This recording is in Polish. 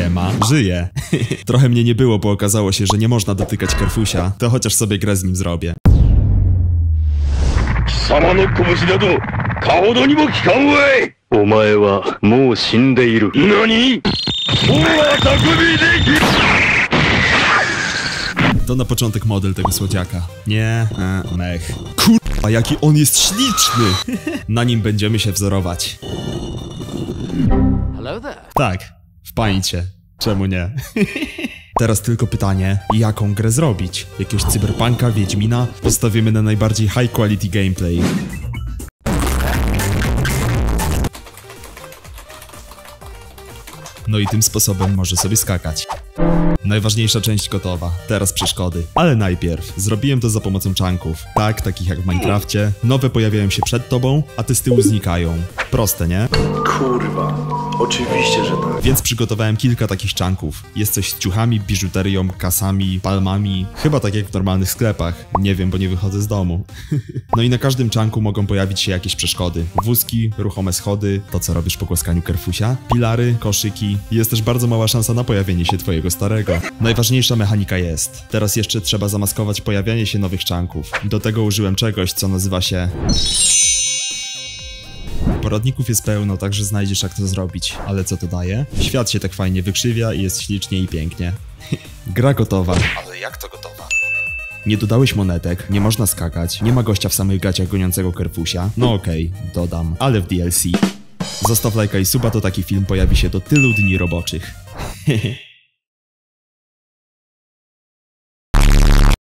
Siema, żyję. Trochę mnie nie było, bo okazało się, że nie można dotykać Kerfusia, to chociaż sobie grę z nim zrobię. 貴様の拳などかほどにも効かんわい。お前はもう死んでいる。何？もうは匠でき。 To na początek model tego słodziaka. Nie, mech. Kurwa, jaki on jest śliczny! Na nim będziemy się wzorować. Tak, wpańcie. Czemu nie? Teraz tylko pytanie, jaką grę zrobić? Jakiegoś cyberpunka, Wiedźmina? Postawimy na najbardziej high quality gameplay. No i tym sposobem może sobie skakać. Najważniejsza część gotowa, teraz przeszkody. Ale najpierw, zrobiłem to za pomocą chunków. Tak, takich jak w Minecrafcie. Nowe pojawiają się przed tobą, a te z tyłu znikają. Proste, nie? Kurwa, oczywiście, że tak. Więc przygotowałem kilka takich chunków. Jest coś z ciuchami, biżuterią, kasami, palmami. Chyba tak jak w normalnych sklepach. Nie wiem, bo nie wychodzę z domu. No i na każdym chunku mogą pojawić się jakieś przeszkody. Wózki, ruchome schody, to co robisz po głaskaniu Kerfusia, pilary, koszyki. Jest też bardzo mała szansa na pojawienie się twojego starego. Najważniejsza mechanika jest. Teraz jeszcze trzeba zamaskować pojawianie się nowych chunków. Do tego użyłem czegoś, co nazywa się... Poradników jest pełno, także znajdziesz jak to zrobić. Ale co to daje? Świat się tak fajnie wykrzywia i jest ślicznie i pięknie. Gra gotowa. Ale jak to gotowa? Nie dodałeś monetek, nie można skakać, nie ma gościa w samych gaciach goniącego Kerfusia. No okej, dodam, ale w DLC. Zostaw lajka i suba, to taki film pojawi się do tylu dni roboczych.